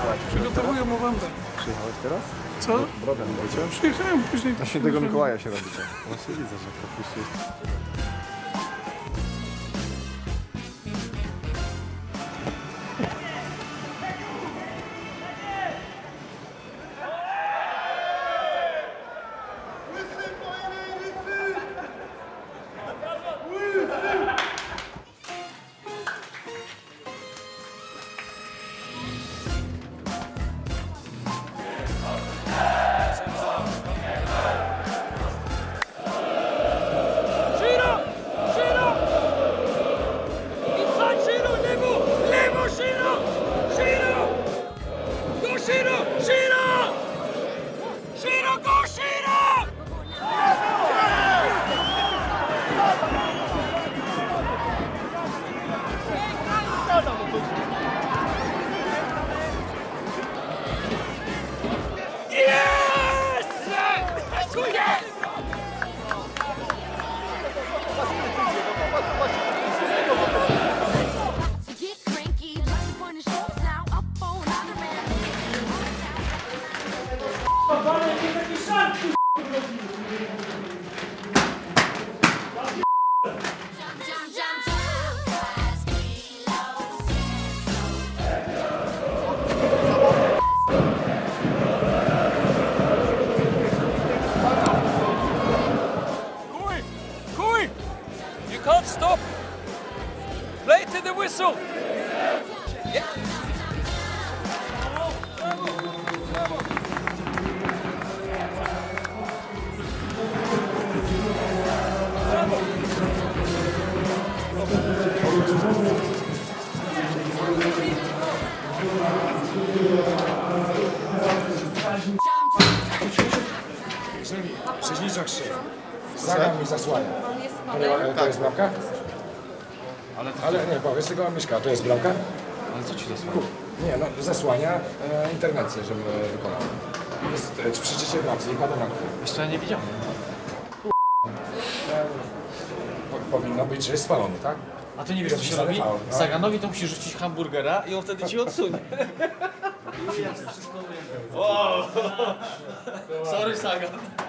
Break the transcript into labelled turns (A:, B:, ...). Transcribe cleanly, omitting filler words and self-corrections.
A: Przygotowuję Mowambę.
B: Przyjechałeś teraz?
A: Co?
B: Brodę leciałem.
A: Przyjechałem później.
B: Na Świętego Mikołaja się robicie. Właśnie widzę, że podpuściłeś.
C: You can't stop. Play to the whistle. Yeah.
D: Jeżeli przeźniczak się zagram i zasłania, to jest bramka? Ale nie, powiedz tego Mieszka, to jest bramka?
E: Ale co ci zasłania?
D: Nie, no zasłania interwencję, żebym wykonał. Jest przy trzeciej bramce i pada bramkę.
E: Wiesz co, ja nie widziałem.
D: Powinno być, że jest spalony, tak?
E: A ty nie wiesz, co się robi? Saganowi to musi rzucić hamburgera i on wtedy ci odsunie. Sorry, Sagan.